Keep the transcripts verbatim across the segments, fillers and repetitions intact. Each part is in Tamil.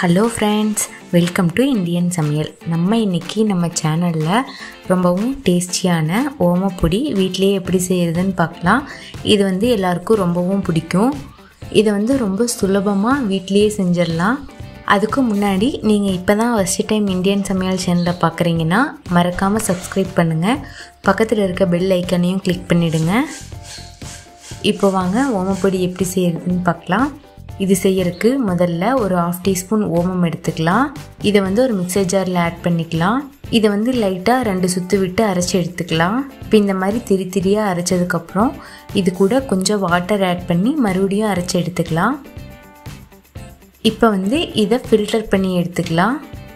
Hello friends, welcome to Indian சமையல். நம்ம இன்றைக்கி நம்ம சேனலில் ரொம்பவும் டேஸ்டியான ஓமப்பொடி வீட்டிலேயே எப்படி செய்கிறதுன்னு பார்க்கலாம். இது வந்து எல்லாருக்கும் ரொம்பவும் பிடிக்கும். இதை வந்து ரொம்ப சுலபமாக வீட்டிலேயே செஞ்சிடலாம். அதுக்கு முன்னாடி நீங்கள் இப்போ தான் ஃபஸ்ட்டு டைம் இந்தியன் சமையல் சேனலை பார்க்குறீங்கன்னா மறக்காமல் சப்ஸ்கிரைப் பண்ணுங்கள். பக்கத்தில் இருக்க பெல் ஐக்கனையும் கிளிக் பண்ணிவிடுங்க. இப்போ வாங்க ஓமப்பொடி எப்படி செய்கிறதுன்னு பார்க்கலாம். இது செய்யறதுக்கு முதல்ல ஒரு ஹாஃப் டீஸ்பூன் ஓமம் எடுத்துக்கலாம். இதை வந்து ஒரு மிக்சர் ஜாரில் ஆட் பண்ணிக்கலாம். இதை வந்து லைட்டாக ரெண்டு சுற்று விட்டு அரைச்சி எடுத்துக்கலாம். இப்போ இந்த மாதிரி திரி திரியாக அரைச்சதுக்கப்புறம் இது கூட கொஞ்சம் வாட்டர் ஆட் பண்ணி மறுபடியும் அரைச்சி எடுத்துக்கலாம். இப்போ வந்து இதை ஃபில்டர் பண்ணி எடுத்துக்கலாம்.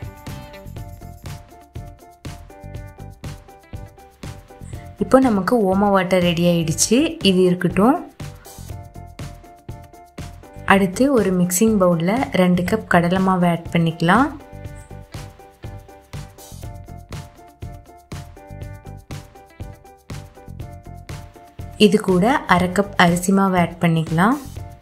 இப்போ நமக்கு ஓம வாட்டர் ரெடி ஆகிடுச்சு. இது இருக்கட்டும். அடுத்து ஒரு மிக்சிங் பவுலில் ரெண்டு கப் கடலை மாவு ஆட் பண்ணிக்கலாம். இது கூட அரை கப் அரிசி மாவு ஆட் பண்ணிக்கலாம்.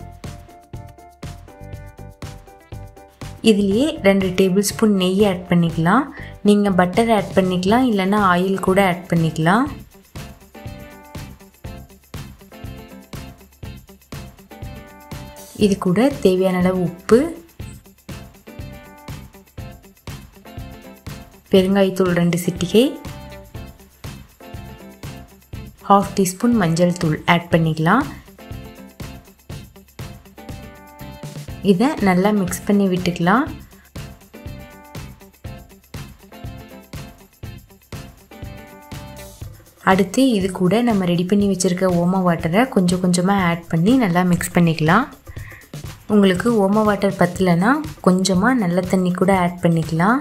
இதுலேயே ரெண்டு டேபிள் ஸ்பூன் நெய் ஆட் பண்ணிக்கலாம். நீங்கள் பட்டர் ஆட் பண்ணிக்கலாம், இல்லைன்னா ஆயில் கூட ஆட் பண்ணிக்கலாம். இது கூட தேவையான அளவு உப்பு, பெருங்காயத்தூள் ரெண்டு சிட்டிகை, ஹாஃப் டீஸ்பூன் மஞ்சள் தூள் ஆட் பண்ணிக்கலாம். இதை நல்லா மிக்ஸ் பண்ணி விட்டுக்கலாம். அடுத்து இது கூட நம்ம ரெடி பண்ணி வச்சுருக்க ஓம வாட்டரை கொஞ்சம் கொஞ்சமாக ஆட் பண்ணி நல்லா மிக்ஸ் பண்ணிக்கலாம். உங்களுக்கு ஓம வாட்டர் பத்தலைன்னா கொஞ்சமாக நல்ல தண்ணி கூட ஆட் பண்ணிக்கலாம்.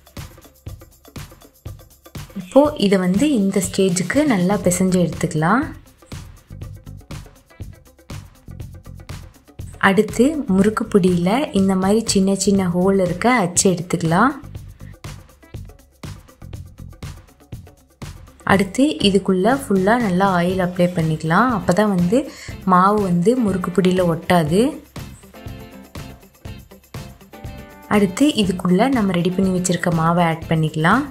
இப்போது இதை வந்து இந்த ஸ்டேஜுக்கு நல்லா பிசைஞ்சு எடுத்துக்கலாம். அடுத்து முறுக்கு பொடியில் இந்த மாதிரி சின்ன சின்ன ஹோல் இருக்க அச்சு எடுத்துக்கலாம். அடுத்து இதுக்குள்ளே ஃபுல்லாக நல்லா ஆயில் அப்ளை பண்ணிக்கலாம். அப்போ தான் வந்து மாவு வந்து முறுக்கு பொடியில் ஒட்டாது. அடுத்து இதுக்குள்ளே நம்ம ரெடி பண்ணி வச்சுருக்க மாவை ஆட் பண்ணிக்கலாம்.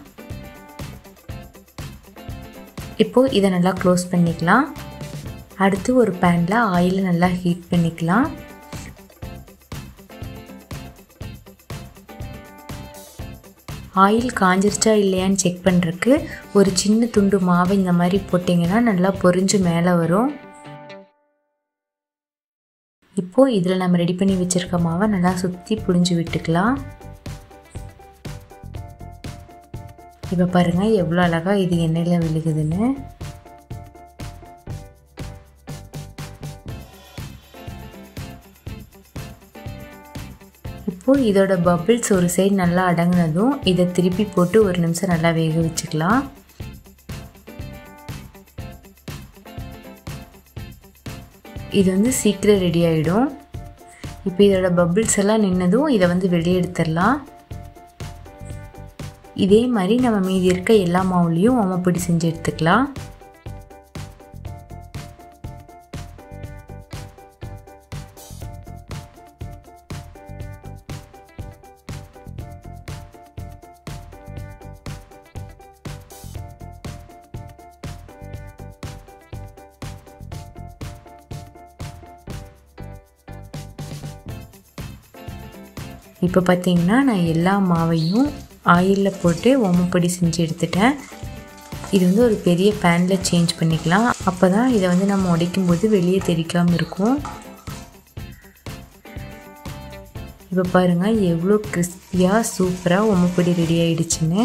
இப்போது இதை நல்லா க்ளோஸ் பண்ணிக்கலாம். அடுத்து ஒரு பேனில் ஆயிலை நல்லா ஹீட் பண்ணிக்கலாம். ஆயில் காஞ்சிருச்சா இல்லையான்னு செக் பண்ணுறதுக்கு ஒரு சின்ன துண்டு மாவை இந்த மாதிரி போட்டிங்கன்னா நல்லா பொரிஞ்சு மேலே வரும். இப்போது இதில் நம்ம ரெடி பண்ணி வச்சுருக்க மாவை நல்லா சுற்றி புழிஞ்சு விட்டுக்கலாம். இப்போ பாருங்கள் எவ்வளோ அழகாக இது எண்ணெயில் விழுகுதுன்னு. இப்போது இதோட பபிள்ஸ் ஒரு சைடு நல்லா அடங்கினதும் இதை திருப்பி போட்டு ஒரு நிமிஷம் நல்லா வேக வச்சுக்கலாம். இது வந்து சீக்கிரம் ரெடி ஆகிடும். இப்போ இதோட பபிள்ஸ் எல்லாம் நின்னதும் இதை வந்து வெளியே எடுத்துடலாம். இதே மாதிரி நம்ம மீதி இருக்க எல்லா மாவுலேயும் ஓமப்பொடி செஞ்சு எடுத்துக்கலாம். இப்போ பார்த்தீங்கன்னா நான் எல்லா மாவையும் ஆயிலில் போட்டு ஓமப்பொடி செஞ்சு எடுத்துட்டேன். இது வந்து ஒரு பெரிய பேனில் சேஞ்ச் பண்ணிக்கலாம். அப்போ தான் இதை வந்து நம்ம உடைக்கும்போது வெளியே தெரிக்காமல் இருக்கும். இப்போ பாருங்கள் எவ்வளோ கிறிஸ்பியாக சூப்பராக ஓமப்பொடி ரெடி ஆகிடுச்சுன்னு.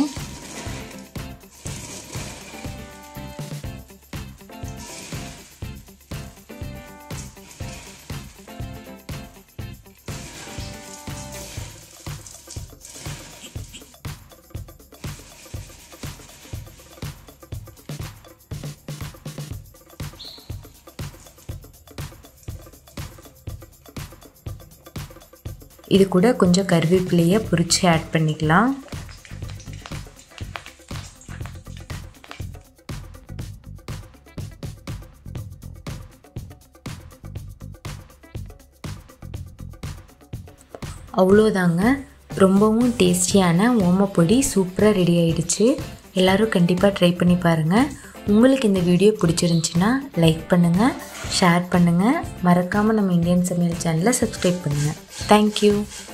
இது கூட கொஞ்சம் கருவேப்பிலையை பொரிச்சு ஆட் பண்ணிக்கலாம். அவ்வளோதாங்க, ரொம்பவும் டேஸ்டியான ஓமப்பொடி சூப்பராக ரெடி ஆகிடுச்சு. எல்லோரும் கண்டிப்பாக ட்ரை பண்ணி பாருங்கள். உங்களுக்கு இந்த வீடியோ பிடிச்சிருந்துச்சின்னா லைக் பண்ணுங்கள், ஷேர் பண்ணுங்கள், மறக்காமல் நம்ம இந்தியன் சமையல் சேனலை சப்ஸ்கிரைப் பண்ணுங்கள். தேங்க்யூ.